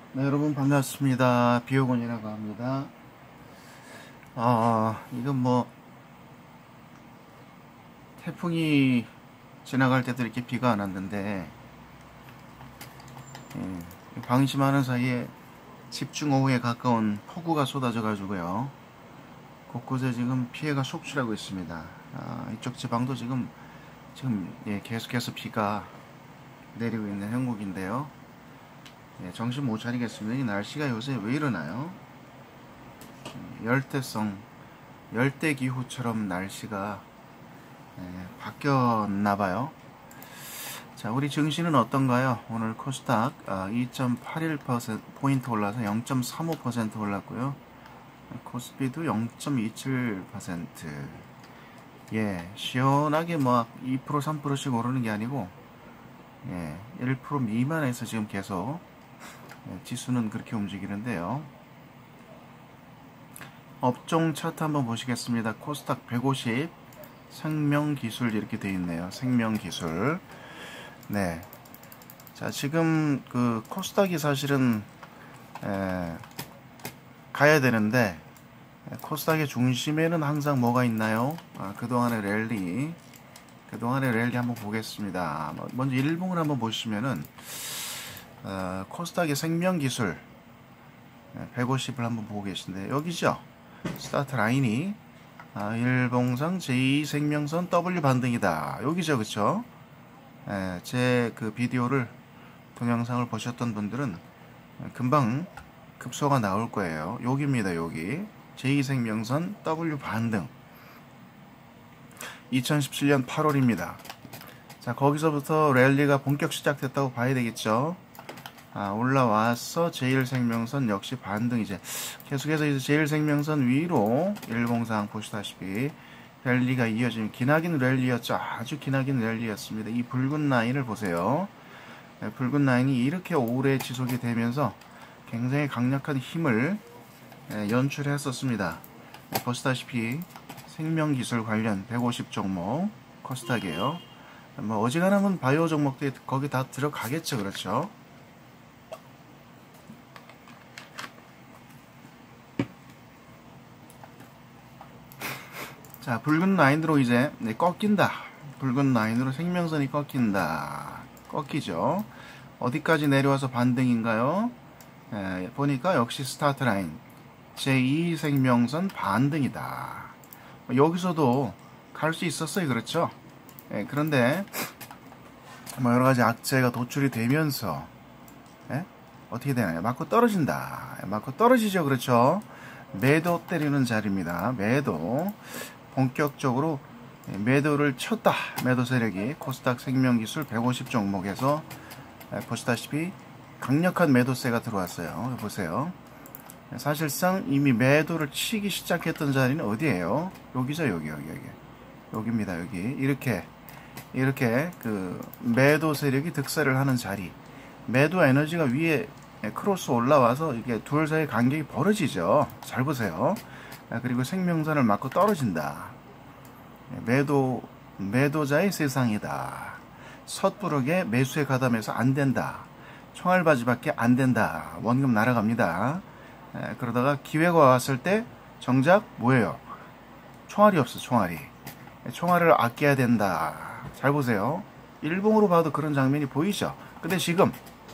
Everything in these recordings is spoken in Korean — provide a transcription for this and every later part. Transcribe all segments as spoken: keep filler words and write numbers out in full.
네, 여러분 반갑습니다. 비오곤이라고 합니다. 아, 이건 뭐 태풍이 지나갈 때도 이렇게 비가 안 왔는데 예, 방심하는 사이에 집중호우에 가까운 폭우가 쏟아져 가지고요. 곳곳에 지금 피해가 속출하고 있습니다. 아, 이쪽 지방도 지금 지금 예, 계속해서 비가 내리고 있는 형국인데요. 예, 정신 못 차리겠습니다. 이 날씨가 요새 왜 이러나요? 열대성, 열대기후처럼 날씨가 예, 바뀌었나봐요. 자, 우리 증시는 어떤가요? 오늘 코스닥 아, 이 점 팔일 포인트 올라서 영 점 삼오 퍼센트 올랐고요. 코스피도 영 점 이칠 퍼센트. 예, 시원하게 뭐 이 퍼센트 삼 퍼센트씩 오르는 게 아니고 예, 일 퍼센트 미만에서 지금 계속 예, 지수는 그렇게 움직이는데요. 업종 차트 한번 보시겠습니다. 코스닥 백오십, 생명기술 이렇게 되어 있네요. 생명기술. 네. 자, 지금 그 코스닥이 사실은 에, 가야 되는데 코스닥의 중심에는 항상 뭐가 있나요? 아, 그동안의 랠리. 그동안의 랠리 한번 보겠습니다. 먼저 일봉을 한번 보시면은 어, 코스닥의 생명기술 백오십을 한번 보고 계신데 여기죠. 스타트 라인이 아, 일봉상 제이 생명선 W 반등이다. 여기죠, 그쵸? 예, 제 그 비디오를 동영상을 보셨던 분들은 금방 급소가 나올 거예요. 여기입니다, 여기 제이 생명선 W 반등. 이천십칠 년 팔월입니다. 자, 거기서부터 랠리가 본격 시작됐다고 봐야 되겠죠. 아, 올라와서 제일생명선 역시 반등. 이제 계속해서 이제 제일생명선 위로 일봉상 보시다시피 랠리가 이어지는 기나긴 랠리였죠. 아주 기나긴 랠리였습니다. 이 붉은 라인을 보세요. 네, 붉은 라인이 이렇게 오래 지속이 되면서 굉장히 강력한 힘을 네, 연출했었습니다. 네, 보시다시피 생명기술 관련 백오십 종목 코스닥이에요. 뭐 어지간하면 바이오 종목들이 거기 다 들어가겠죠. 그렇죠? 자, 붉은 라인으로 이제 네, 꺾인다. 붉은 라인으로 생명선이 꺾인다. 꺾이죠. 어디까지 내려와서 반등인가요? 에, 보니까 역시 스타트 라인 제이 생명선 반등이다. 여기서도 갈 수 있었어요. 그렇죠? 에, 그런데 뭐 여러가지 악재가 도출이 되면서 에? 어떻게 되나요? 맞고 떨어진다. 맞고 떨어지죠. 그렇죠? 매도 때리는 자리입니다. 매도. 본격적으로 매도를 쳤다. 매도 세력이 코스닥 생명기술 백오십 종목에서 보시다시피 강력한 매도세가 들어왔어요. 보세요. 사실상 이미 매도를 치기 시작했던 자리는 어디예요? 여기죠. 여기 여기 여기 여기입니다. 여기 이렇게 이렇게 그 매도 세력이 득세를 하는 자리. 매도 에너지가 위에 크로스 올라와서 이게 둘 사이 간격이 벌어지죠. 잘 보세요. 그리고 생명선을 맞고 떨어진다. 매도, 매도자의 세상이다. 섣부르게 매수에 가담해서 안 된다. 총알바지밖에 안 된다. 원금 날아갑니다. 그러다가 기회가 왔을 때 정작 뭐예요? 총알이 없어, 총알이. 총알을 아껴야 된다. 잘 보세요. 일봉으로 봐도 그런 장면이 보이죠? 근데 지금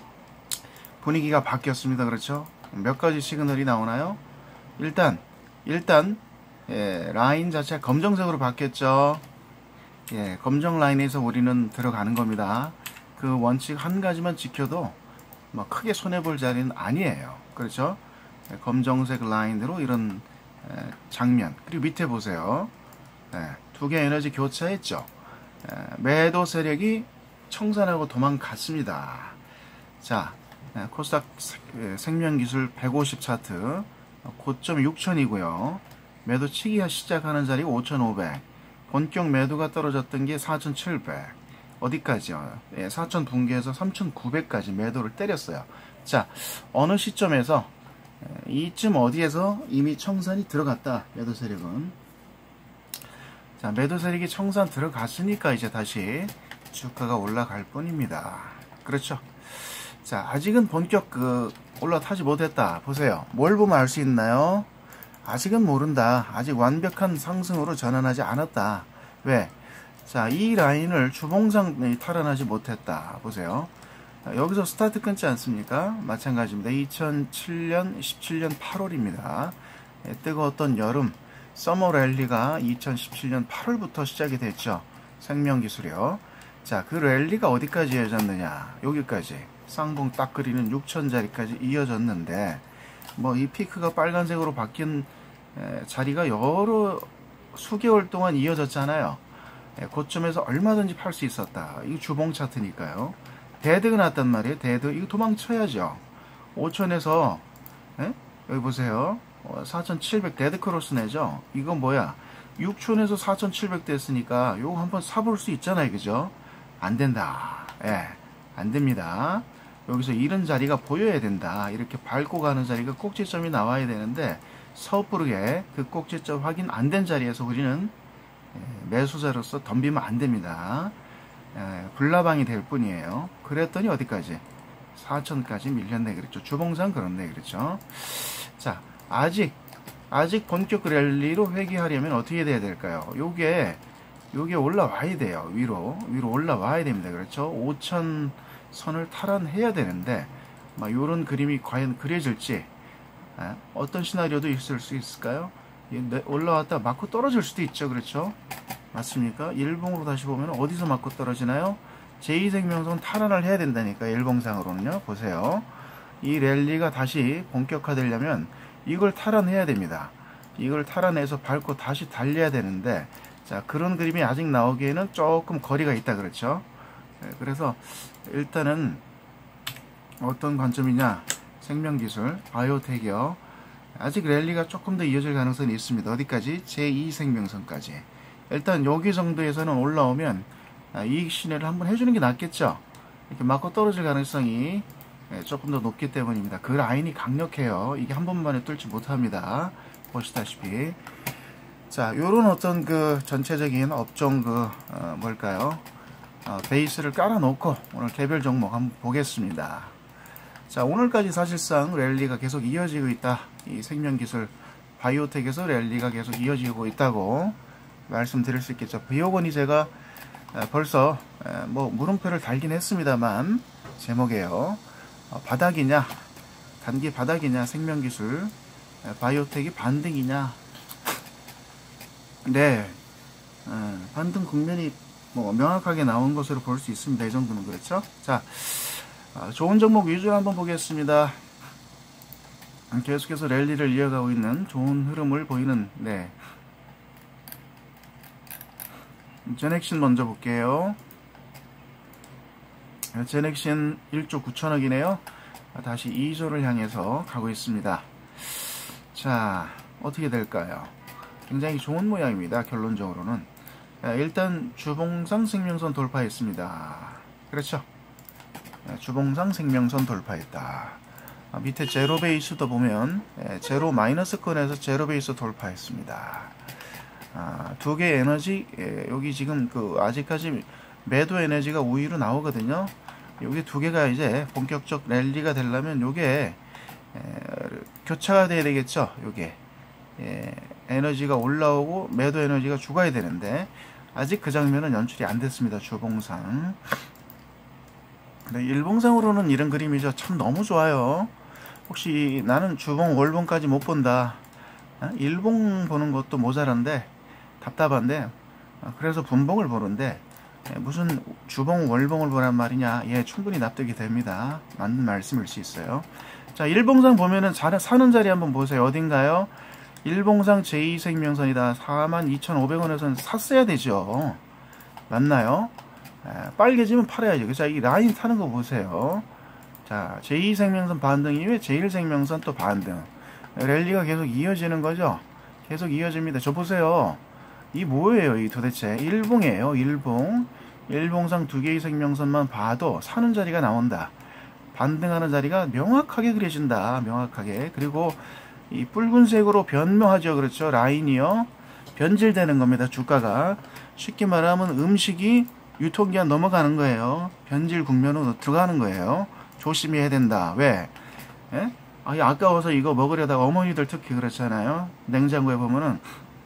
분위기가 바뀌었습니다. 그렇죠? 몇 가지 시그널이 나오나요? 일단 일단 예, 라인 자체가 검정색으로 바뀌었죠. 예, 검정 라인에서 우리는 들어가는 겁니다. 그 원칙 한 가지만 지켜도 뭐 크게 손해볼 자리는 아니에요. 그렇죠? 예, 검정색 라인으로 이런 예, 장면. 그리고 밑에 보세요. 예, 두 개 에너지 교차했죠. 예, 매도 세력이 청산하고 도망갔습니다. 자, 예, 코스닥 생명기술 백오십 차트 고점 육천이고요. 매도 치기 시작하는 자리가 오천오백. 본격 매도가 떨어졌던 게 사천칠백. 어디까지요? 예, 사천 붕괴해서 삼천구백까지 매도를 때렸어요. 자, 어느 시점에서 이쯤 어디에서 이미 청산이 들어갔다. 매도 세력은. 자, 매도 세력이 청산 들어갔으니까 이제 다시 주가가 올라갈 뿐입니다. 그렇죠? 자, 아직은 본격 그 올라타지 못했다. 보세요. 뭘 보면 알 수 있나요? 아직은 모른다. 아직 완벽한 상승으로 전환하지 않았다. 왜? 자, 이 라인을 주봉상 탈환하지 못했다. 보세요. 여기서 스타트 끊지 않습니까? 마찬가지입니다. 이천칠 년, 십칠 년 팔월입니다. 뜨거웠던 여름, 서머 랠리가 이천십칠 년 팔월부터 시작이 됐죠. 생명기술이요. 자, 그 랠리가 어디까지 이어졌느냐? 여기까지. 쌍봉 딱 그리는 육천짜리까지 이어졌는데, 뭐, 이 피크가 빨간색으로 바뀐 에, 자리가 여러 수개월 동안 이어졌잖아요. 에, 고점에서 얼마든지 팔 수 있었다. 이거 주봉 차트니까요. 데드가 났단 말이에요. 데드. 이거 도망쳐야죠. 오천에서, 에? 여기 보세요. 어, 사천칠백 데드 크로스 내죠. 이건 뭐야? 육천에서 사천칠백 됐으니까 요거 한번 사볼 수 있잖아요. 그죠? 안 된다. 예. 안 됩니다. 여기서 이런 자리가 보여야 된다. 이렇게 밟고 가는 자리가 꼭지점이 나와야 되는데 섣부르게 그 꼭지점 확인 안 된 자리에서 우리는 매수자로서 덤비면 안 됩니다. 에, 불나방이 될 뿐이에요. 그랬더니 어디까지? 사천까지 밀렸네 그랬죠. 주봉상 그렇네 그랬죠. 자, 아직 아직 본격 랠리로 회귀하려면 어떻게 돼야 될까요? 요게 요게 올라와야 돼요. 위로 위로 올라와야 됩니다. 그렇죠. 오천 선을 탈환해야 되는데 막 요런 그림이 과연 그려질지 에? 어떤 시나리오도 있을 수 있을까요? 올라왔다 맞고 떨어질 수도 있죠. 그렇죠. 맞습니까? 일봉으로 다시 보면 어디서 맞고 떨어지나요? 제이 생명선 탈환을 해야 된다니까. 일봉상으로는요. 보세요. 이 랠리가 다시 본격화되려면 이걸 탈환해야 됩니다. 이걸 탈환해서 밟고 다시 달려야 되는데, 자, 그런 그림이 아직 나오기에는 조금 거리가 있다. 그렇죠. 네, 그래서 일단은 어떤 관점이냐? 생명기술, 바이오텍이요. 아직 랠리가 조금 더 이어질 가능성이 있습니다. 어디까지? 제이 생명선까지. 일단 여기 정도에서는 올라오면 이익 신뢰를 한번 해주는 게 낫겠죠. 이렇게 맞고 떨어질 가능성이 조금 더 높기 때문입니다. 그 라인이 강력해요. 이게 한 번만에 뚫지 못합니다. 보시다시피. 자, 요런 어떤 그 전체적인 업종 그 어, 뭘까요? 어, 베이스를 깔아놓고 오늘 개별 종목 한번 보겠습니다. 자, 오늘까지 사실상 랠리가 계속 이어지고 있다. 이 생명기술 바이오텍에서 랠리가 계속 이어지고 있다고 말씀드릴 수 있겠죠. 비오건이 제가 벌써 뭐 물음표를 달긴 했습니다만 제목에요. 바닥이냐 단기 바닥이냐 생명기술 바이오텍이 반등이냐. 네, 반등 국면이 뭐 명확하게 나온 것으로 볼 수 있습니다. 이 정도는 그렇죠. 자, 좋은 종목 위주로 한번 보겠습니다. 계속해서 랠리를 이어가고 있는 좋은 흐름을 보이는 네. 제넥신 먼저 볼게요. 제넥신 일조 구천억이네요. 다시 이조를 향해서 가고 있습니다. 자, 어떻게 될까요? 굉장히 좋은 모양입니다. 결론적으로는 일단 주봉상 생명선 돌파했습니다. 그렇죠. 주봉상 생명선 돌파했다. 밑에 제로 베이스도 보면 제로 마이너스권에서 제로 베이스 돌파했습니다. 아, 두 개의 에너지, 예, 여기 지금 그 아직까지 매도 에너지가 우위로 나오거든요. 여기 두 개가 이제 본격적 랠리가 되려면 요게 에, 교차가 돼야 되겠죠. 요게 예, 에너지가 올라오고 매도 에너지가 죽어야 되는데 아직 그 장면은 연출이 안 됐습니다. 주봉상. 네, 일봉상으로는 이런 그림이죠. 참 너무 좋아요. 혹시 나는 주봉 월봉까지 못 본다. 어? 일봉 보는 것도 모자란데 답답한데 그래서 분봉을 보는데 무슨 주봉 월봉을 보란 말이냐. 예, 충분히 납득이 됩니다. 맞는 말씀일 수 있어요. 자, 일봉상 보면은 사는 자리 한번 보세요. 어딘가요? 일봉상 제이 생명선이다. 사만 이천오백 원에서는 샀어야 되죠. 맞나요? 에, 빨개지면 팔아야죠. 자, 이 라인 타는 거 보세요. 자, 제이 생명선 반등 이후에 제일 생명선 또 반등. 랠리가 계속 이어지는 거죠. 계속 이어집니다. 저 보세요. 이 뭐예요? 이 도대체 일봉이에요. 일봉. 일봉상 두 개의 생명선만 봐도 사는 자리가 나온다. 반등하는 자리가 명확하게 그려진다. 명확하게. 그리고 이 붉은색으로 변명하죠. 그렇죠. 라인이요. 변질되는 겁니다. 주가가. 쉽게 말하면 음식이 유통기한 넘어가는 거예요. 변질 국면으로 들어가는 거예요. 조심해야 된다. 왜? 예? 아, 아까워서 이거 먹으려다가 어머니들 특히 그렇잖아요. 냉장고에 보면은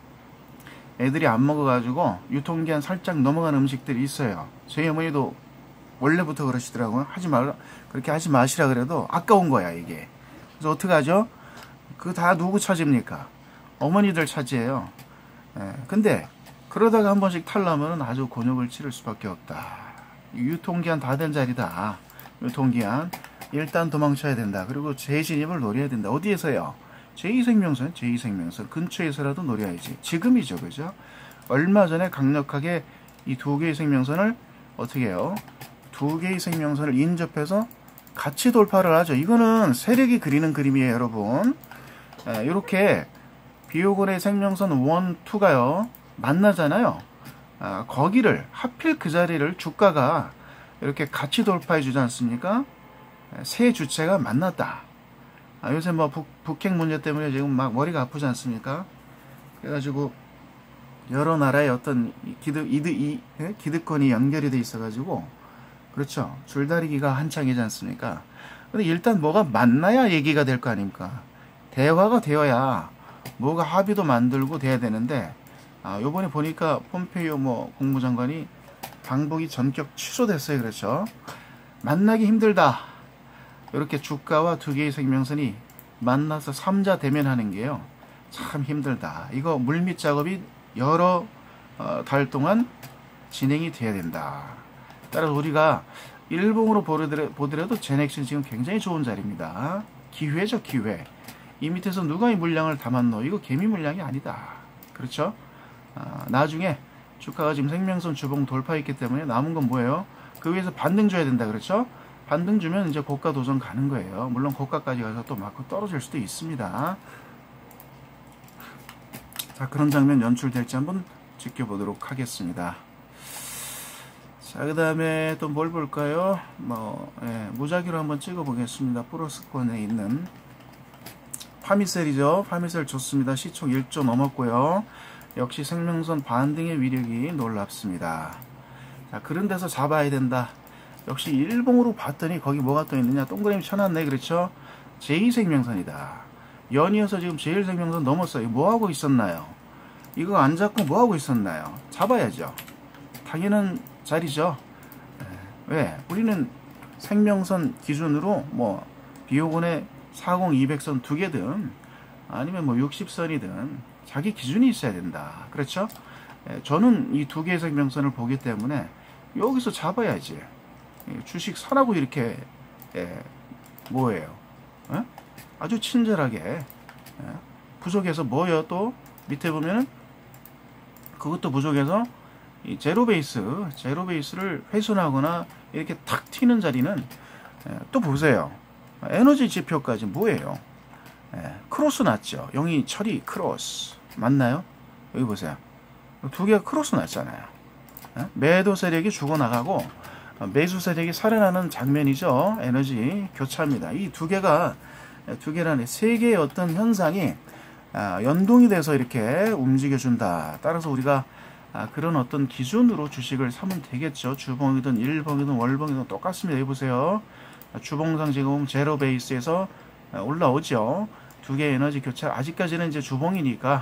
애들이 안 먹어가지고 유통기한 살짝 넘어간 음식들이 있어요. 저희 어머니도 원래부터 그러시더라고요. 하지 말라, 그렇게 하지 마시라 그래도 아까운 거야 이게. 그래서 어떡하죠? 그거 다 누구 차지입니까? 어머니들 차지예요. 예, 근데 그러다가 한 번씩 탈라면 아주 곤욕을 치를 수밖에 없다. 유통기한 다 된 자리다. 유통기한 일단 도망쳐야 된다. 그리고 재진입을 노려야 된다. 어디에서요? 제이 생명선, 제이 생명선 근처에서라도 노려야지. 지금이죠, 그죠? 얼마 전에 강력하게 이 두 개의 생명선을 어떻게 해요? 두 개의 생명선을 인접해서 같이 돌파를 하죠. 이거는 세력이 그리는 그림이에요, 여러분. 예, 이렇게 비오곤의 생명선 일, 이가요 만나잖아요. 아, 거기를 하필 그 자리를 주가가 이렇게 같이 돌파해 주지 않습니까? 세 주체가 만났다. 아, 요새 뭐 북, 북핵 문제 때문에 지금 막 머리가 아프지 않습니까? 그래가지고 여러 나라의 어떤 기득, 이득, 이, 예? 기득권이 연결이 돼 있어가지고 그렇죠. 줄다리기가 한창이지 않습니까? 근데 일단 뭐가 만나야 얘기가 될 거 아닙니까? 대화가 되어야 뭐가 합의도 만들고 돼야 되는데 아, 요번에 보니까 폼페이오 뭐 국무장관이 방북이 전격 취소됐어요. 그렇죠. 만나기 힘들다. 이렇게 주가와 두 개의 생명선이 만나서 삼자 대면하는 게요. 참 힘들다. 이거 물밑 작업이 여러 어, 달 동안 진행이 돼야 된다. 따라서 우리가 일봉으로 보더라도 제넥슨 지금 굉장히 좋은 자리입니다. 기회죠, 기회. 이 밑에서 누가 이 물량을 담았노? 이거 개미 물량이 아니다. 그렇죠? 아, 나중에 주가가 지금 생명선 주봉 돌파했기 때문에 남은 건 뭐예요? 그 위에서 반등 줘야 된다. 그렇죠? 반등 주면 이제 고가 도전 가는 거예요. 물론 고가까지 가서 또 맞고 떨어질 수도 있습니다. 자, 그런 장면 연출될지 한번 지켜보도록 하겠습니다. 자, 그 다음에 또 뭘 볼까요? 뭐, 예, 무작위로 한번 찍어보겠습니다. 프로스권에 있는 파미셀이죠. 파미셀 좋습니다. 시총 일 조 넘었고요. 역시 생명선 반등의 위력이 놀랍습니다. 자, 그런 데서 잡아야 된다. 역시 일봉으로 봤더니 거기 뭐가 또 있느냐. 동그라미 쳐놨네. 그렇죠? 제이 생명선이다. 연이어서 지금 제일 생명선 넘었어요. 뭐하고 있었나요? 이거 안 잡고 뭐하고 있었나요? 잡아야죠. 당연한 자리죠. 왜? 우리는 생명선 기준으로 뭐 비오곤의 사십, 이백 선 두 개든 아니면 뭐 육십 선이든 자기 기준이 있어야 된다. 그렇죠? 저는 이 두 개의 생명선을 보기 때문에 여기서 잡아야지. 주식 사라고 이렇게 예, 뭐예요? 예? 아주 친절하게 예? 부족해서 뭐예요? 또 밑에 보면은 그것도 부족해서 이 제로 베이스, 제로 베이스를 훼손하거나 이렇게 탁 튀는 자리는 예, 또 보세요. 에너지 지표까지 뭐예요? 예, 크로스 났죠. 영이 처리 크로스 맞나요? 여기 보세요. 두 개가 크로스 났잖아요. 예? 매도 세력이 죽어나가고 매수 세력이 살아나는 장면이죠. 에너지 교차입니다. 이 두 개가 두 개라는 세 개의 어떤 현상이 연동이 돼서 이렇게 움직여준다. 따라서 우리가 그런 어떤 기준으로 주식을 사면 되겠죠. 주봉이든 일봉이든 월봉이든 똑같습니다. 여기 보세요. 주봉상 지금 제로 베이스에서 올라오죠. 두 개의 에너지 교차. 아직까지는 이제 주봉이니까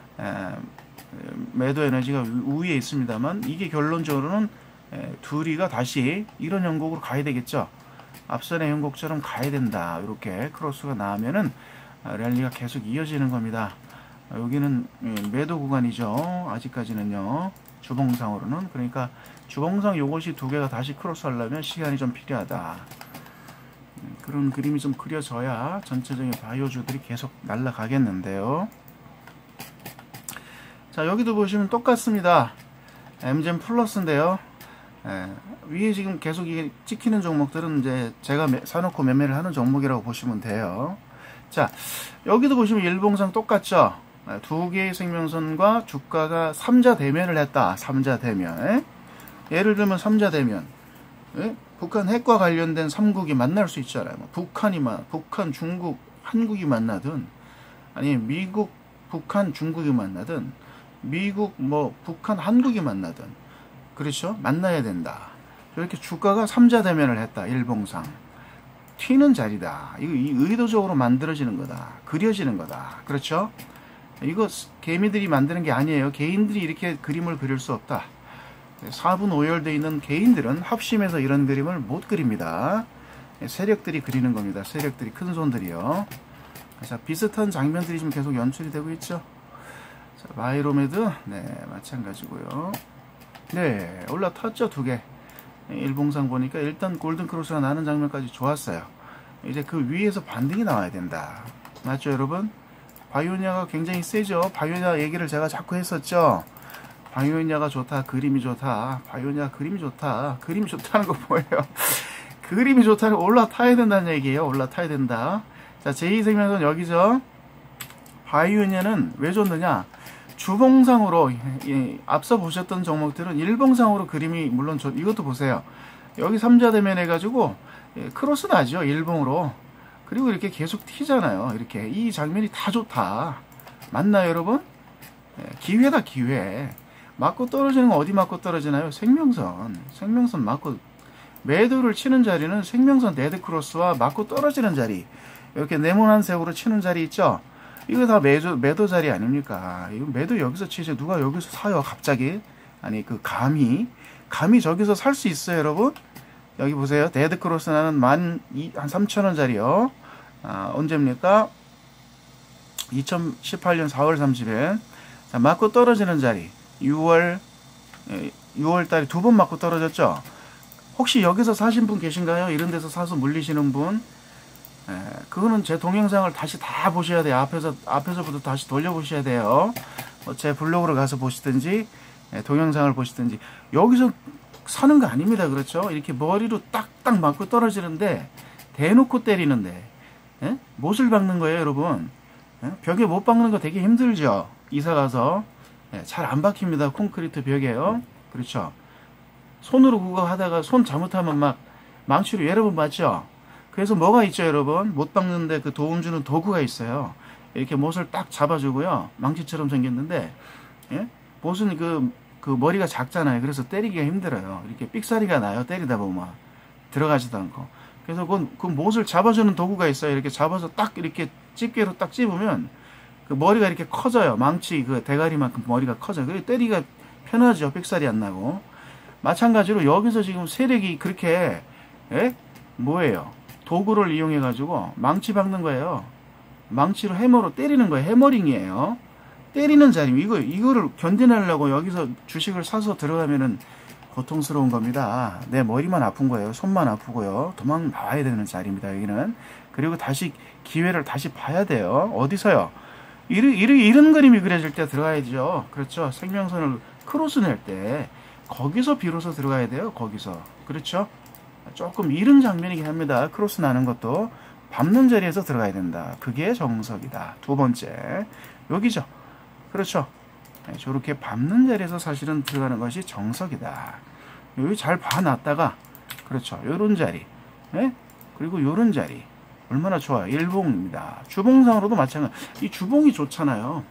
매도 에너지가 우위에 있습니다만 이게 결론적으로는 둘이가 다시 이런 형국으로 가야 되겠죠. 앞선의 형국처럼 가야 된다. 이렇게 크로스가 나오면은 랠리가 계속 이어지는 겁니다. 여기는 매도 구간이죠. 아직까지는요. 주봉상으로는. 그러니까 주봉상 요것이 두 개가 다시 크로스 하려면 시간이 좀 필요하다. 그런 그림이 좀 그려져야 전체적인 바이오주들이 계속 날아가겠는데요. 자, 여기도 보시면 똑같습니다. 엠젠 플러스인데요. 예, 위에 지금 계속 이게 찍히는 종목들은 이제 제가 매, 사놓고 매매를 하는 종목이라고 보시면 돼요. 자, 여기도 보시면 일봉상 똑같죠. 예, 두 개의 생명선과 주가가 삼자 대면을 했다. 삼자 대면. 예? 예를 들면 삼자 대면. 예? 북한 핵과 관련된 삼국이 만날 수 있잖아요. 뭐 북한이 만, 북한, 중국, 한국이 만나든, 아니 미국, 북한, 중국이 만나든, 미국, 뭐 북한, 한국이 만나든, 그렇죠? 만나야 된다. 이렇게 주가가 삼자 대면을 했다. 일봉상. 튀는 자리다. 이거 의도적으로 만들어지는 거다. 그려지는 거다. 그렇죠? 이거 개미들이 만드는 게 아니에요. 개인들이 이렇게 그림을 그릴 수 없다. 사분 오열되어 있는 개인들은 합심해서 이런 그림을 못 그립니다. 세력들이 그리는 겁니다. 세력들이, 큰 손들이요. 자, 비슷한 장면들이 지금 계속 연출이 되고 있죠. 자, 바이로메드, 네, 마찬가지고요. 네, 올라탔죠, 두 개. 일봉상 보니까 일단 골든크로스가 나는 장면까지 좋았어요. 이제 그 위에서 반등이 나와야 된다. 맞죠, 여러분? 바이오니아가 굉장히 세죠. 바이오니아 얘기를 제가 자꾸 했었죠. 바이오니아가 좋다, 그림이 좋다. 바이오니아 그림이 좋다. 그림이 좋다는 거 뭐예요? 그림이 좋다는 올라타야 된다는 얘기예요. 올라타야 된다. 자, 제이 생명선 여기죠. 바이오니아는 왜 좋느냐? 주봉상으로, 예, 앞서 보셨던 종목들은 일봉상으로 그림이 물론 좋, 이것도 보세요. 여기 삼자대면 해가지고 예, 크로스 나죠. 일봉으로. 그리고 이렇게 계속 튀잖아요. 이렇게 이 장면이 다 좋다. 맞나요, 여러분? 예, 기회다, 기회. 맞고 떨어지는 건 어디 맞고 떨어지나요? 생명선. 생명선 맞고 매도를 치는 자리는 생명선 데드크로스와 맞고 떨어지는 자리. 이렇게 네모난 색으로 치는 자리 있죠? 이거 다 매도, 매도 자리 아닙니까? 이거 매도 여기서 치죠. 누가 여기서 사요, 갑자기? 아니, 그, 감히. 감히 저기서 살 수 있어요, 여러분? 여기 보세요. 데드크로스 나는 만, 한 삼천 원짜리요. 아, 언제입니까? 이천십팔 년 사월 삼십일. 자, 맞고 떨어지는 자리. 유월, 유월 달에 두 번 맞고 떨어졌죠? 혹시 여기서 사신 분 계신가요? 이런 데서 사서 물리시는 분? 예, 그거는 제 동영상을 다시 다 보셔야 돼요. 앞에서, 앞에서부터 다시 돌려보셔야 돼요. 뭐 제 블로그로 가서 보시든지, 예, 동영상을 보시든지. 여기서 사는 거 아닙니다. 그렇죠? 이렇게 머리로 딱딱 맞고 떨어지는데, 대놓고 때리는데, 예? 못을 박는 거예요, 여러분. 예? 벽에 못 박는 거 되게 힘들죠? 이사 가서. 예, 잘 안 박힙니다. 콘크리트 벽에요. 그렇죠? 손으로 그거 하다가 손 잘못하면 막 망치로 여러 번 맞죠? 그래서 뭐가 있죠, 여러분? 못 박는데 그 도움 주는 도구가 있어요. 이렇게 못을 딱 잡아주고요. 망치처럼 생겼는데, 예? 못은 그, 그 머리가 작잖아요. 그래서 때리기가 힘들어요. 이렇게 삑사리가 나요. 때리다 보면. 들어가지도 않고. 그래서 그, 그 못을 잡아주는 도구가 있어요. 이렇게 잡아서 딱 이렇게 집게로 딱 집으면 그 머리가 이렇게 커져요. 망치 그 대가리만큼 머리가 커져요. 그래서 때리기가 편하죠. 삑사리 안 나고. 마찬가지로 여기서 지금 세력이 그렇게, 예? 뭐예요? 도구를 이용해 가지고 망치 박는 거예요. 망치로 해머로 때리는 거예요. 해머링이에요. 때리는 자리. 이거 이거를 견뎌내려고 여기서 주식을 사서 들어가면은 고통스러운 겁니다. 내 머리만 아픈 거예요. 손만 아프고요. 도망 나와야 되는 자리입니다. 여기는. 그리고 다시 기회를 다시 봐야 돼요. 어디서요? 이런 이런 이런 그림이 그려질 때 들어가야죠. 그렇죠? 생명선을 크로스 낼 때 거기서 비로소 들어가야 돼요. 거기서. 그렇죠? 조금 이른 장면이긴 합니다. 크로스 나는 것도 밟는 자리에서 들어가야 된다. 그게 정석이다. 두 번째, 여기죠. 그렇죠. 네, 저렇게 밟는 자리에서 사실은 들어가는 것이 정석이다. 여기 잘 봐놨다가, 그렇죠. 요런 자리, 네? 그리고 요런 자리 얼마나 좋아요. 일봉입니다. 주봉상으로도 마찬가지. 이 주봉이 좋잖아요.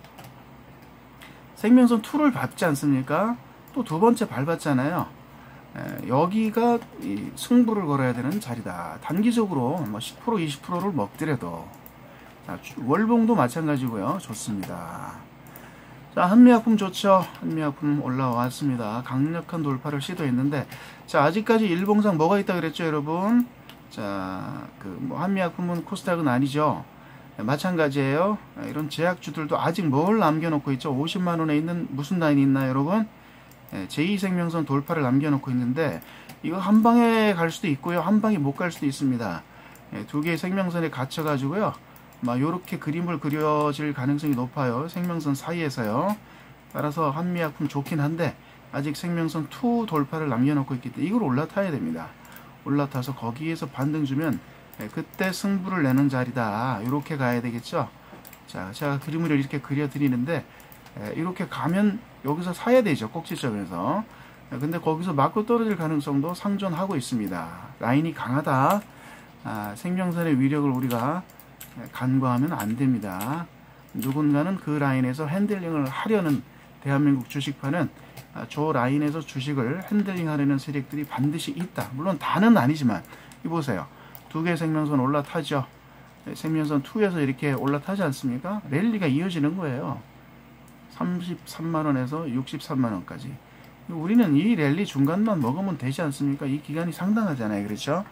생명선 이를 밟지 않습니까? 또 두 번째 밟았잖아요. 에, 여기가 이 승부를 걸어야 되는 자리다. 단기적으로 뭐 십 퍼센트 이십 퍼센트를 먹더라도. 자, 월봉도 마찬가지고요. 좋습니다. 자, 한미약품 좋죠. 한미약품 올라왔습니다. 강력한 돌파를 시도했는데, 자, 아직까지 일봉상 뭐가 있다 그랬죠, 여러분? 자, 그 뭐 한미약품은 코스닥은 아니죠. 네, 마찬가지예요. 이런 제약주들도 아직 뭘 남겨놓고 있죠. 오십만 원에 있는 무슨 라인이 있나요, 여러분? 제이 생명선 돌파를 남겨놓고 있는데, 이거 한 방에 갈 수도 있고요. 한 방에 못 갈 수도 있습니다. 두 개의 생명선에 갇혀가지고요. 막 요렇게 그림을 그려질 가능성이 높아요. 생명선 사이에서요. 따라서 한미약품 좋긴 한데, 아직 생명선 이 돌파를 남겨놓고 있기 때문에 이걸 올라타야 됩니다. 올라타서 거기에서 반등 주면 그때 승부를 내는 자리다. 이렇게 가야 되겠죠. 자, 제가 그림을 이렇게 그려드리는데, 이렇게 가면 여기서 사야 되죠. 꼭지점에서. 근데 거기서 맞고 떨어질 가능성도 상존하고 있습니다. 라인이 강하다. 아, 생명선의 위력을 우리가 간과하면 안 됩니다. 누군가는 그 라인에서 핸들링을 하려는 대한민국 주식판은 저 라인에서 주식을 핸들링 하려는 세력들이 반드시 있다. 물론 다는 아니지만, 이 보세요. 두 개의 생명선 올라타죠. 생명선 이에서 이렇게 올라타지 않습니까? 랠리가 이어지는 거예요. 삼십삼만 원에서 육십삼만 원까지. 우리는 이 랠리 중간만 먹으면 되지 않습니까? 이 기간이 상당하잖아요. 그렇죠?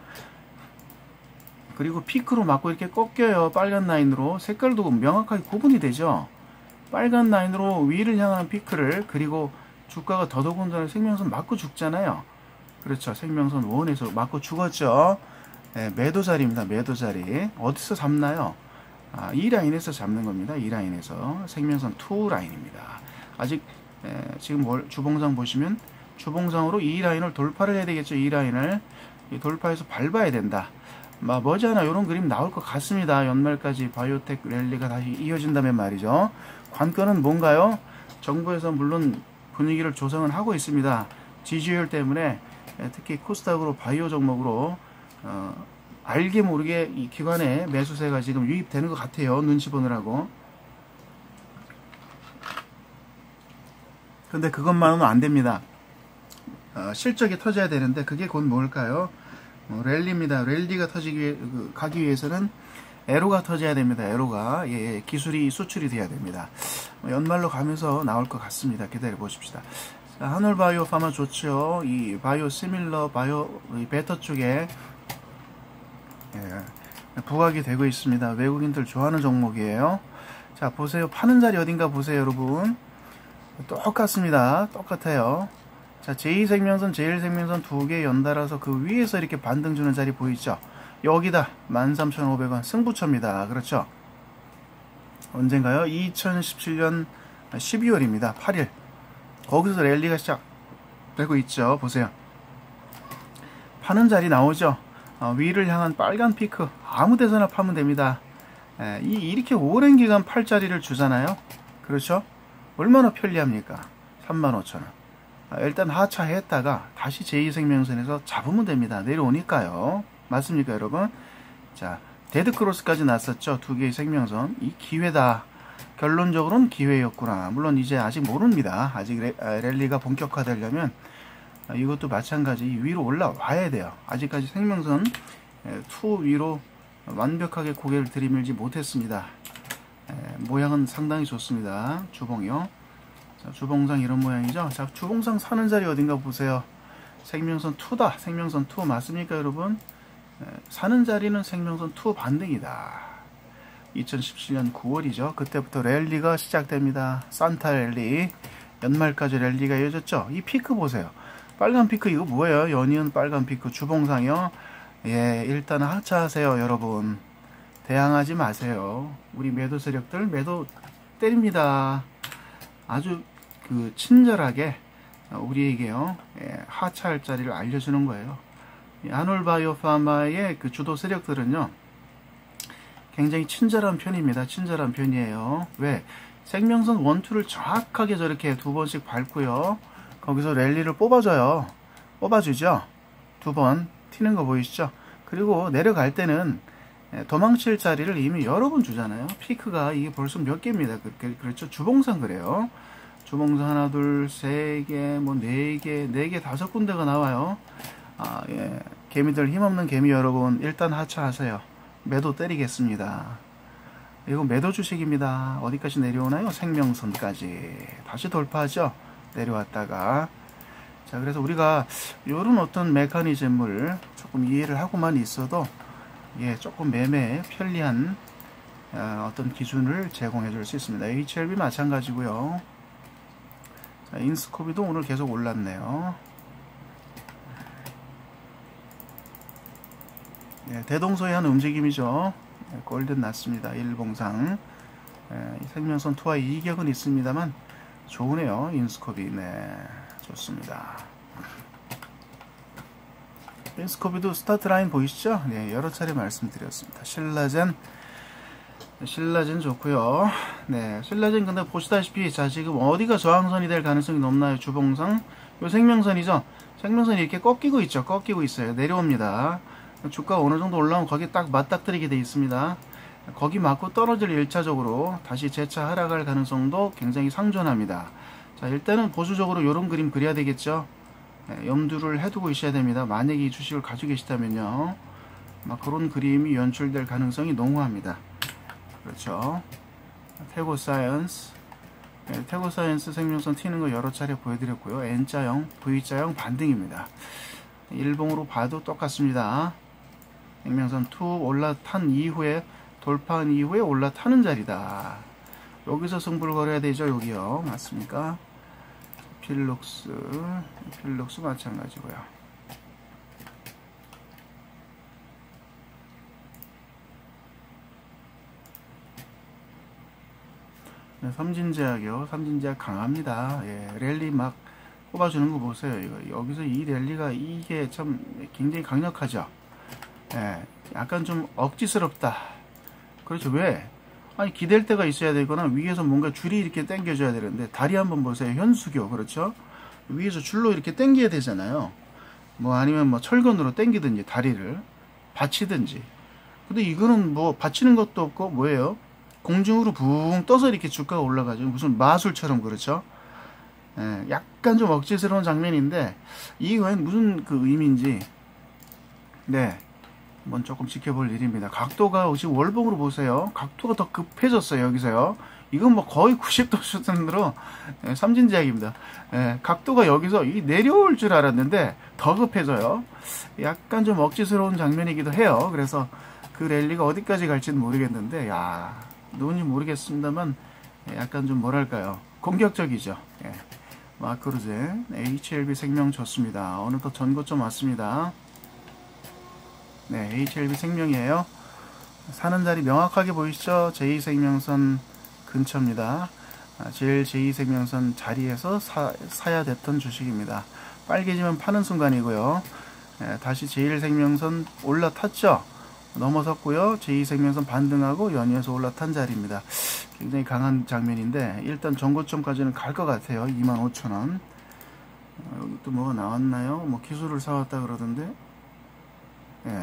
그리고 피크로 맞고 이렇게 꺾여요. 빨간 라인으로. 색깔도 명확하게 구분이 되죠. 빨간 라인으로 위를 향하는 피크를, 그리고 주가가 더더군다나 생명선 맞고 죽잖아요. 그렇죠. 생명선 원에서 맞고 죽었죠. 네, 매도 자리입니다. 매도 자리. 어디서 잡나요? 아, 이 라인에서 잡는 겁니다. 이 라인에서. 생명선 이 라인입니다. 아직 에, 지금 뭘, 주봉상 보시면 주봉상으로 이 라인을 돌파를 해야 되겠죠. 이 라인을 이 돌파해서 밟아야 된다. 막 머지않아 이런 그림 나올 것 같습니다. 연말까지 바이오텍 랠리가 다시 이어진다면 말이죠. 관건은 뭔가요? 정부에서 물론 분위기를 조성은 하고 있습니다. 지지율 때문에 특히 코스닥으로 바이오 종목으로 어, 알게 모르게 이 기관의 매수세가 지금 유입되는 것 같아요. 눈치 보느라고. 근데 그것만은 안 됩니다. 어, 실적이 터져야 되는데 그게 곧 뭘까요? 어, 랠리입니다. 랠리가 터지기 위해, 그, 가기 위해서는 에로가 터져야 됩니다. 에로가. 예, 예, 기술이 수출이 돼야 됩니다. 어, 연말로 가면서 나올 것 같습니다. 기다려 보십시다. 자, 한올바이오 파마 좋죠. 이 바이오 시밀러 바이오 이 베터 쪽에 예, 부각이 되고 있습니다. 외국인들 좋아하는 종목이에요. 자, 보세요. 파는 자리 어딘가 보세요, 여러분. 똑같습니다. 똑같아요. 자, 제이생명선, 제일생명선 두 개 연달아서 그 위에서 이렇게 반등 주는 자리 보이죠? 여기다. 만 삼천 오백 원 승부처입니다. 그렇죠? 언젠가요? 이천십칠 년 십이 월입니다. 팔 일. 거기서 랠리가 시작되고 있죠. 보세요. 파는 자리 나오죠? 어, 위를 향한 빨간 피크. 아무 데서나 파면 됩니다. 에, 이, 이렇게 오랜 기간 팔 자리를 주잖아요? 그렇죠? 얼마나 편리합니까? 삼만 오천 원. 일단 하차했다가 다시 제이생명선에서 잡으면 됩니다. 내려오니까요. 맞습니까, 여러분? 자, 데드크로스까지 났었죠. 두 개의 생명선. 이 기회다. 결론적으로는 기회였구나. 물론 이제 아직 모릅니다. 아직 레, 랠리가 본격화되려면 이것도 마찬가지 위로 올라와야 돼요. 아직까지 생명선 이 위로 완벽하게 고개를 들이밀지 못했습니다. 에, 모양은 상당히 좋습니다. 주봉이요. 자, 주봉상 이런 모양이죠. 자, 주봉상 사는 자리 어딘가 보세요. 생명선 이다. 생명선 이 맞습니까, 여러분? 에, 사는 자리는 생명선 이 반등이다. 이천십칠 년 구 월이죠. 그때부터 랠리가 시작됩니다. 산타 랠리. 연말까지 랠리가 이어졌죠. 이 피크 보세요. 빨간 피크 이거 뭐예요? 연이은 빨간 피크 주봉상이요. 예, 일단 하차하세요, 여러분. 대항하지 마세요. 우리 매도 세력들 매도 때립니다. 아주 그 친절하게 우리에게요, 예, 하차할 자리를 알려주는 거예요. 한올바이오파마의 그 주도 세력들은요, 굉장히 친절한 편입니다. 친절한 편이에요. 왜? 생명선 일, 이를 정확하게 저렇게 두 번씩 밟고요, 거기서 랠리를 뽑아줘요. 뽑아주죠. 두 번 튀는 거 보이시죠? 그리고 내려갈 때는 도망칠 자리를 이미 여러 번 주잖아요. 피크가 이게 벌써 몇 개입니다. 그렇죠? 주봉상 그래요. 주봉상 하나, 둘, 세 개, 뭐 네 개, 네 개, 다섯 군데가 나와요. 아, 예. 개미들 힘없는 개미 여러분, 일단 하차하세요. 매도 때리겠습니다. 이거 매도 주식입니다. 어디까지 내려오나요? 생명선까지. 다시 돌파하죠. 내려왔다가. 자, 그래서 우리가 이런 어떤 메커니즘을 조금 이해를 하고만 있어도, 예, 조금 매매에 편리한 어, 어떤 기준을 제공해 줄 수 있습니다. 에이치엘비 마찬가지고요. 자, 인스코비도 오늘 계속 올랐네요. 예, 대동소이한 움직임이죠. 예, 골든 났습니다. 일봉상. 예, 생명선 이와 이격은 있습니다만 좋으네요. 인스코비. 네, 좋습니다. 인스코비도 스타트 라인 보이시죠? 네, 여러 차례 말씀드렸습니다. 신라젠, 신라젠 좋고요. 네, 신라젠 근데 보시다시피 자, 지금 어디가 저항선이 될 가능성이 높나요? 주봉상. 요 생명선이죠. 생명선이 이렇게 꺾이고 있죠. 꺾이고 있어요. 내려옵니다. 주가 어느 정도 올라오면 거기 딱 맞닥뜨리게 돼 있습니다. 거기 맞고 떨어질 일 차적으로 다시 재차 하락할 가능성도 굉장히 상존합니다. 자, 일단은 보수적으로 이런 그림 그려야 되겠죠. 네, 염두를 해두고 있어야 됩니다. 만약에 이 주식을 가지고 계시다면요. 막 그런 그림이 연출될 가능성이 농후합니다. 그렇죠. 태고 사이언스, 네, 태고 사이언스 생명선 튀는 거 여러 차례 보여드렸고요. N자형, V자형 반등입니다. 일봉으로 봐도 똑같습니다. 생명선 이 올라탄 이후에, 돌파한 이후에 올라타는 자리다. 여기서 승부를 걸어야 되죠. 여기요. 맞습니까? 필룩스, 필룩스 마찬가지고요. 네, 삼진제약이요. 삼진제약 강합니다. 예, 랠리 막 뽑아주는 거 보세요. 이거. 여기서 이 랠리가 이게 참 굉장히 강력하죠. 예, 약간 좀 억지스럽다. 그렇죠. 왜? 아니, 기댈 때가 있어야 되거나 위에서 뭔가 줄이 이렇게 당겨줘야 되는데, 다리 한번 보세요. 현수교. 그렇죠. 위에서 줄로 이렇게 당겨야 되잖아요. 뭐 아니면 뭐 철근으로 당기든지 다리를 받치든지. 근데 이거는 뭐 받치는 것도 없고 뭐예요? 공중으로 붕 떠서 이렇게 주가가 올라가죠. 무슨 마술처럼. 그렇죠. 예, 약간 좀 억지스러운 장면인데 이게 과연 무슨 그 의미인지 네, 한번 조금 지켜볼 일입니다. 각도가 지금 월봉으로 보세요. 각도가 더 급해졌어요. 여기서요. 이건 뭐 거의 구십 도 수준으로 예, 삼진제약입니다. 예, 각도가 여기서 이 내려올 줄 알았는데 더 급해져요. 약간 좀 억지스러운 장면이기도 해요. 그래서 그 랠리가 어디까지 갈지는 모르겠는데, 야, 누군지 모르겠습니다만 약간 좀 뭐랄까요, 공격적이죠. 예. 마크로제, 에이치엘비 생명 좋습니다. 어느덧 전고점 왔습니다. 네, 에이치엘비 생명이에요. 사는 자리 명확하게 보이시죠? 제이생명선 근처입니다. 제일 제이생명선 자리에서 사, 사야 됐던 주식입니다. 빨개지면 파는 순간이고요. 네, 다시 제일생명선 올라탔죠? 넘어섰고요. 제이생명선 반등하고 연이어서 올라탄 자리입니다. 굉장히 강한 장면인데 일단 전고점까지는 갈 것 같아요. 이만 오천 원. 어, 여기 또 뭐가 나왔나요? 뭐 기술을 사왔다 그러던데. 예.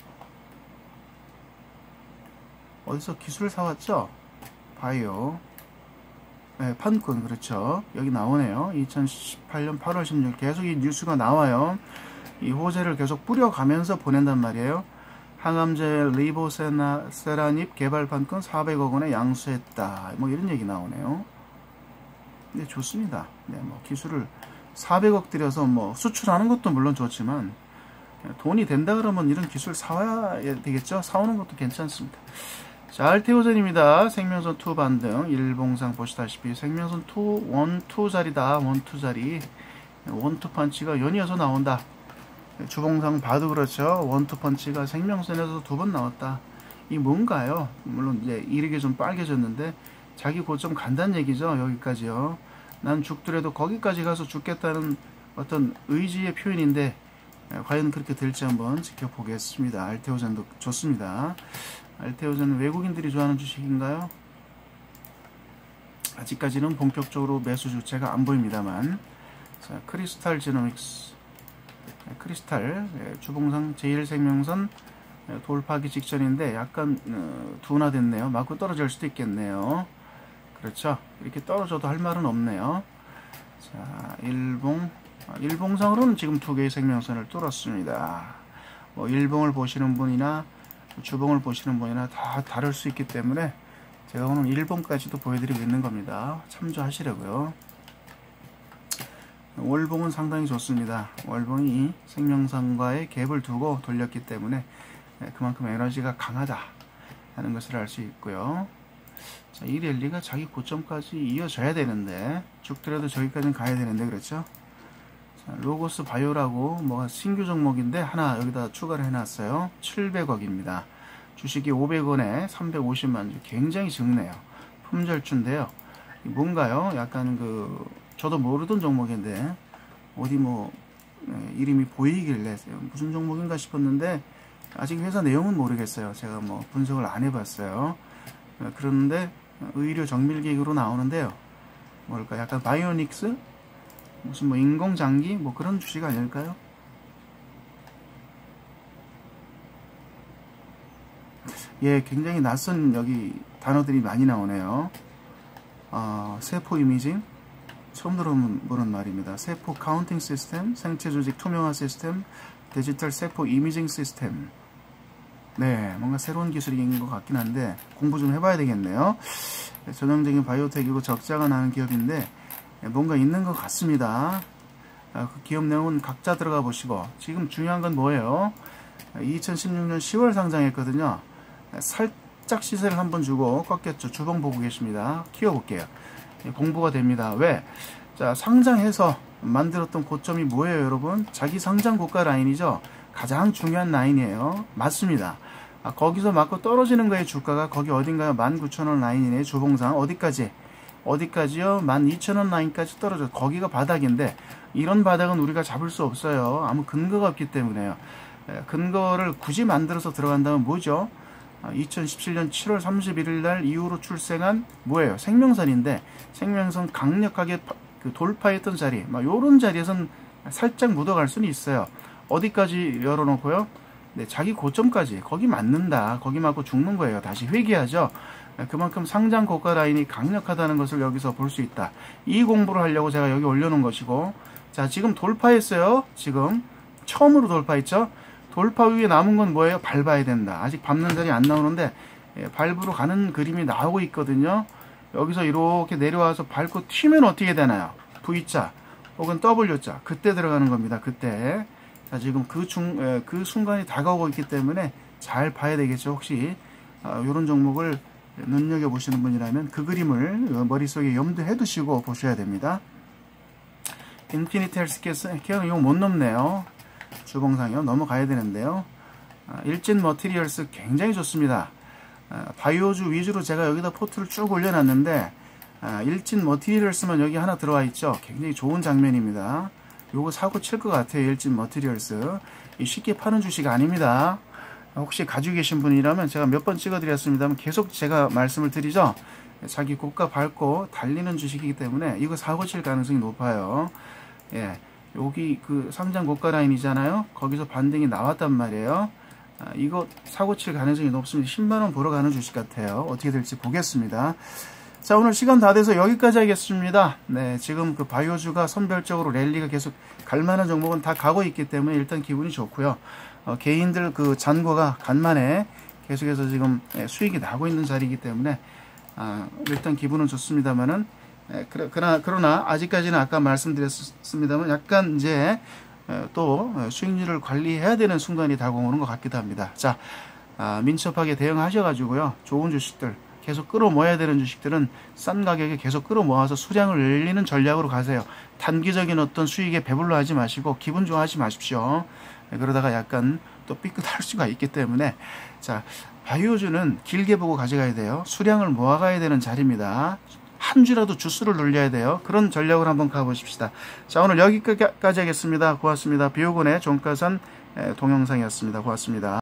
어디서 기술을 사왔죠? 바이오. 네, 판권. 그렇죠. 여기 나오네요. 이천십팔 년 팔월 십육 일 계속 이 뉴스가 나와요. 이 호재를 계속 뿌려가면서 보낸단 말이에요. 항암제 리보세라닙 개발 판권 사백억 원에 양수했다. 뭐 이런 얘기 나오네요. 네, 좋습니다. 네, 뭐 기술을 사백억 들여서 뭐 수출하는 것도 물론 좋지만 돈이 된다 그러면 이런 기술 사와야 되겠죠. 사오는 것도 괜찮습니다. 자, 알테오젠입니다. 생명선 이 반등. 일봉상 보시다시피 생명선 이, 일, 이 자리다. 일, 이 자리. 일, 이 펀치가 연이어서 나온다. 주봉상 봐도 그렇죠. 일, 이 펀치가 생명선에서 두 번 나왔다. 이 뭔가요? 물론 이제 이르게 좀 빨개졌는데 자기 고점 간다는 얘기죠. 여기까지요. 난 죽더라도 거기까지 가서 죽겠다는 어떤 의지의 표현인데 과연 그렇게 될지 한번 지켜보겠습니다. 알테오젠도 좋습니다. 알테오젠은 외국인들이 좋아하는 주식인가요? 아직까지는 본격적으로 매수 주체가 안 보입니다만. 자, 크리스탈 지노믹스. 크리스탈 주봉상 제일생명선 돌파하기 직전인데 약간 어, 둔화됐네요. 맞고 떨어질 수도 있겠네요. 그렇죠. 이렇게 떨어져도 할 말은 없네요. 자, 일봉 일봉상으로는 지금 두 개의 생명선을 뚫었습니다. 뭐 일봉을 보시는 분이나 주봉을 보시는 분이나 다 다를 수 있기 때문에 제가 오늘 일봉까지도 보여드리고 있는 겁니다. 참조하시려고요. 월봉은 상당히 좋습니다. 월봉이 생명선과의 갭을 두고 돌렸기 때문에 그만큼 에너지가 강하다 하는 것을 알 수 있고요. 자, 이 랠리가 자기 고점까지 이어져야 되는데 죽더라도 저기까지는 가야 되는데 그렇죠. 자, 로고스 바이오라고 뭐 신규 종목인데 하나 여기다 추가를 해놨어요. 칠백억입니다. 주식이 오백 원에 삼백오십만 주. 굉장히 적네요. 품절주인데요. 뭔가요? 약간 그 저도 모르던 종목인데 어디 뭐 네, 이름이 보이길래 무슨 종목인가 싶었는데 아직 회사 내용은 모르겠어요. 제가 뭐 분석을 안 해봤어요. 그런데 의료 정밀기기로 나오는데요. 뭘까? 약간 바이오닉스? 무슨 뭐 인공장기? 뭐 그런 주식 아닐까요? 예, 굉장히 낯선 여기 단어들이 많이 나오네요. 어, 세포 이미징? 처음 들어보는 말입니다. 세포 카운팅 시스템, 생체 조직 투명화 시스템, 디지털 세포 이미징 시스템. 네, 뭔가 새로운 기술인 것 같긴 한데 공부 좀 해봐야 되겠네요. 전형적인 바이오텍이고 적자가 나는 기업인데 뭔가 있는 것 같습니다. 그 기업 내용은 각자 들어가 보시고, 지금 중요한 건 뭐예요? 이천십육 년 시월 상장했거든요. 살짝 시세를 한번 주고 꺾였죠. 주봉 보고 계십니다. 키워볼게요. 공부가 됩니다. 왜? 자, 상장해서 만들었던 고점이 뭐예요, 여러분? 자기 상장 고가 라인이죠. 가장 중요한 라인이에요. 맞습니다. 아, 거기서 맞고 떨어지는 거예요. 주가가 거기 어딘가요? 만 구천 원 라인이네. 주봉상 어디까지? 어디까지요? 만 이천 원 라인까지 떨어져. 거기가 바닥인데 이런 바닥은 우리가 잡을 수 없어요. 아무 근거가 없기 때문에요. 근거를 굳이 만들어서 들어간다면 뭐죠? 이천십칠 년 칠월 삼십일일 날 이후로 출생한 뭐예요? 생명선인데, 생명선 강력하게 그 돌파했던 자리, 막 요런 자리에선 살짝 묻어갈 수는 있어요. 어디까지 열어놓고요? 네, 자기 고점까지. 거기 맞는다. 거기 맞고 죽는 거예요. 다시 회귀하죠. 그만큼 상장 고가 라인이 강력하다는 것을 여기서 볼 수 있다. 이 공부를 하려고 제가 여기 올려놓은 것이고, 자, 지금 돌파했어요. 지금 처음으로 돌파했죠. 돌파 위에 남은 건 뭐예요? 밟아야 된다. 아직 밟는 자리 안 나오는데 예, 밟으러 가는 그림이 나오고 있거든요. 여기서 이렇게 내려와서 밟고 튀면 어떻게 되나요? V자 혹은 W자. 그때 들어가는 겁니다. 그때. 자, 지금 그, 중, 에, 그 순간이 다가오고 있기 때문에 잘 봐야 되겠죠. 혹시 아, 이런 종목을 눈여겨보시는 분이라면 그 그림을 머릿속에 염두해 두시고 보셔야 됩니다. 인피니티 헬스케어 이거 못 넘네요. 주봉상이요. 넘어가야 되는데요. 아, 일진 머티리얼스 굉장히 좋습니다. 아, 바이오주 위주로 제가 여기다 포트를 쭉 올려놨는데 아, 일진 머티리얼스만 여기 하나 들어와 있죠. 굉장히 좋은 장면입니다. 요거 사고 칠 것 같아요. 일진 머티리얼스. 쉽게 파는 주식 아닙니다. 혹시 가지고 계신 분이라면 제가 몇 번 찍어드렸습니다만 계속 제가 말씀을 드리죠. 자기 고가 밟고 달리는 주식이기 때문에 이거 사고 칠 가능성이 높아요. 예, 여기 그 상장 고가 라인이잖아요. 거기서 반등이 나왔단 말이에요. 아, 이거 사고 칠 가능성이 높습니다. 십만 원 보러 가는 주식 같아요. 어떻게 될지 보겠습니다. 자, 오늘 시간 다 돼서 여기까지 하겠습니다. 네, 지금 그 바이오주가 선별적으로 랠리가 계속 갈만한 종목은 다 가고 있기 때문에 일단 기분이 좋고요. 어, 개인들 그 잔고가 간만에 계속해서 지금 수익이 나고 있는 자리이기 때문에 아, 일단 기분은 좋습니다만은 예, 그러나, 그러나 아직까지는 아까 말씀드렸습니다만 약간 이제 또 수익률을 관리해야 되는 순간이 다가오는 것 같기도 합니다. 자, 아, 민첩하게 대응하셔가지고요. 좋은 주식들 계속 끌어모아야 되는 주식들은 싼 가격에 계속 끌어모아서 수량을 늘리는 전략으로 가세요. 단기적인 어떤 수익에 배불러 하지 마시고 기분 좋아하지 마십시오. 네, 그러다가 약간 또 삐끗할 수가 있기 때문에 자, 바이오주는 길게 보고 가져가야 돼요. 수량을 모아가야 되는 자리입니다. 한 주라도 주수를 늘려야 돼요. 그런 전략으로 한번 가보십시다. 자, 오늘 여기까지 하겠습니다. 고맙습니다. 비오곤의 종가산 동영상이었습니다. 고맙습니다.